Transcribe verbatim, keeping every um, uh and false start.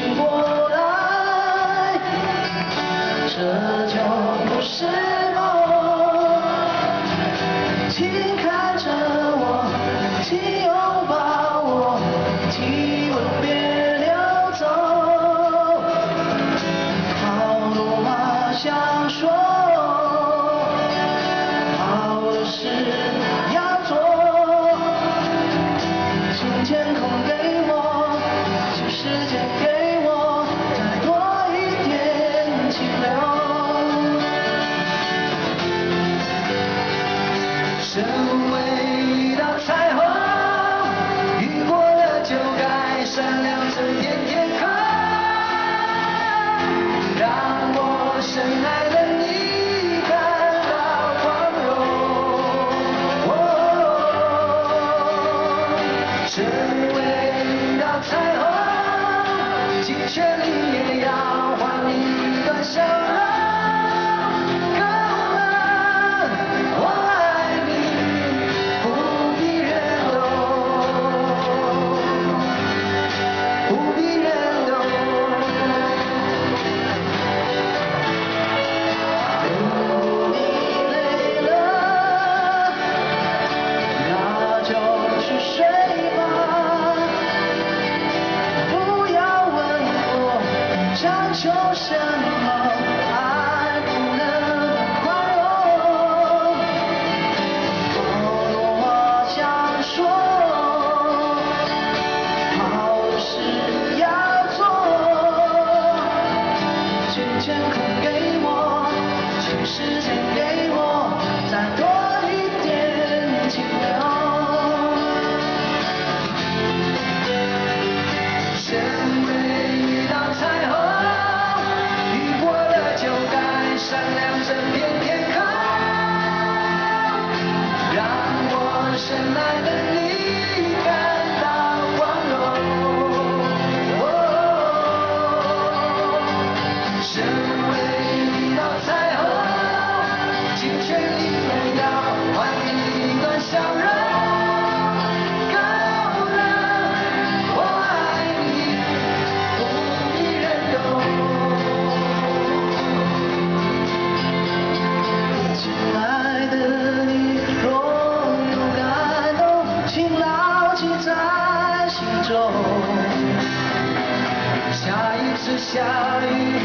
醒过来，这就不是梦。请看着我，请拥抱我，体温别溜走。好多话想说，好多事要做。请天空给我，请时间给我，再多一点清流。身为一道彩虹，雨过了就该闪亮整片天空，让我深爱的你感到光荣。身为一道彩虹，尽全力也要换你一段笑容。够了，我爱你，不必忍懂，不必忍懂。如果你累了，那就去睡吧，不要问我强求什么，爱不能宽容。好多话想说，好多事要做。请天空给我，请时间给我，再多一点清流。身为一道彩虹，雨过了就该闪亮整片天空，让我深爱的你感到光荣。身为一道彩虹，尽全力也要换你一段笑容。够了，我爱你，不必忍懂。亲爱的你，若有感动，请牢记在心中。下一次下雨